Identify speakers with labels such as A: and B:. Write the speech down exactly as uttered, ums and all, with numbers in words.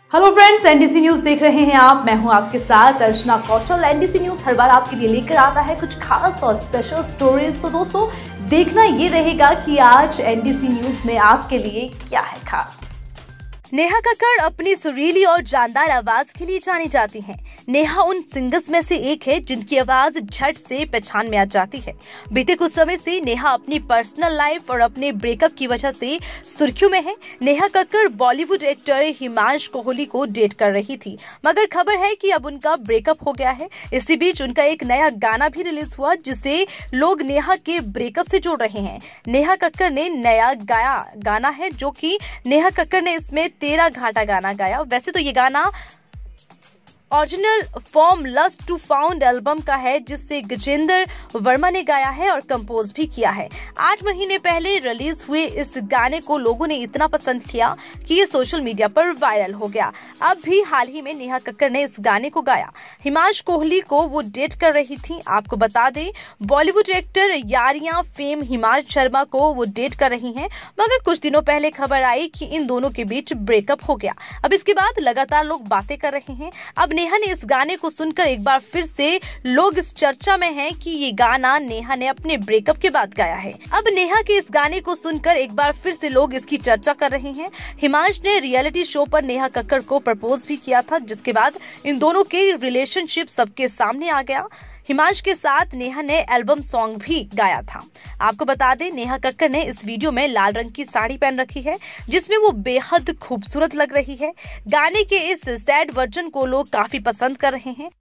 A: Hello friends, NDC news देख रहे हैं आप। मैं हूं आपके साथ अर्चना कौशल। एनडीसी न्यूज हर बार आपके लिए लेकर आता है कुछ खास और स्पेशल स्टोरीज। तो दोस्तों, देखना ये रहेगा कि आज एनडीसी न्यूज में आपके लिए क्या है खास।
B: नेहा कक्कड़ अपनी सुरीली और जानदार आवाज के लिए जानी जाती हैं। नेहा उन सिंगर्स में से एक है जिनकी आवाज झट से पहचान में आ जाती है। बीते कुछ समय से नेहा अपनी पर्सनल लाइफ और अपने ब्रेकअप की वजह से सुर्खियों में है। नेहा कक्कड़ बॉलीवुड एक्टर हिमांशु कोहली को डेट कर रही थी, मगर खबर है कि अब उनका ब्रेकअप हो गया है। इसी बीच उनका एक नया गाना भी रिलीज हुआ जिसे लोग नेहा के ब्रेकअप से जोड़ रहे हैं। नेहा कक्कड़ ने नया गाया गाना है जो कि नेहा कक्कड़ ने इसमें तेरा घाटा गाना गाया। वैसे तो ये गाना original form lust to found album का है जिससे गजेंद्र वर्मा ने गाया है और कंपोज भी किया है। आठ महीने पहले रिलीज हुए इस गाने को लोगों ने इतना पसंद किया कि ये सोशल मीडिया पर वायरल हो गया। अब भी हाल ही में नेहा कक्कड़ ने इस गाने को गाया। हिमांशु कोहली को वो डेट कर रही थी। आपको बता दें, बॉलीवुड एक्टर यारियां फेम हिमांशु शर्मा को वो डेट कर रही हैं, मगर कुछ दिनों पहले खबर आई कि इन दोनों के बीच ब्रेकअप हो गया। अब इसके बाद लगातार लोग बातें कर रहे हैं। अब नेहा ने इस गाने को सुनकर एक बार फिर से लोग इस चर्चा में हैं कि ये गाना नेहा ने अपने ब्रेकअप के बाद गाया है। अब नेहा के इस गाने को सुनकर एक बार फिर से लोग इसकी चर्चा कर रहे हैं। हिमांशु ने रियलिटी शो पर नेहा कक्कड़ को प्रपोज भी किया था, जिसके बाद इन दोनों के रिलेशनशिप सबके सामने आ गया। हिमांशु के साथ नेहा ने एल्बम सॉन्ग भी गाया था। आपको बता दें, नेहा कक्कड़ ने इस वीडियो में लाल रंग की साड़ी पहन रखी है जिसमें वो बेहद खूबसूरत लग रही है। गाने के इस सैड वर्जन को लोग काफी पसंद कर रहे हैं।